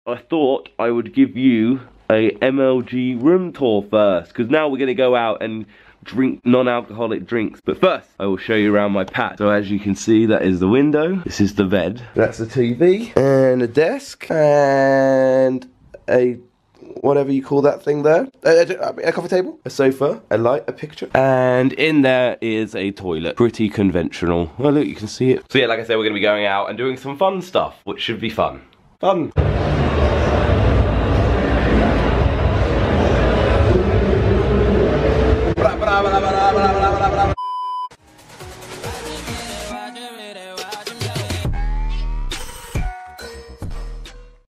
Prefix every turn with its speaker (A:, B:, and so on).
A: I thought I would give you a MLG room tour first, because now we're going to go out and drink non-alcoholic drinks. But first, I will show you around my patch. So as you can see, that is the window. This is the bed. That's the TV. And a desk. And a whatever you call that thing there. A coffee table. A sofa. A light. A picture. And in there is a toilet. Pretty conventional. Well, look, you can see it. So yeah, like I said, we're going to be going out and doing some fun stuff, which should be fun. Fun.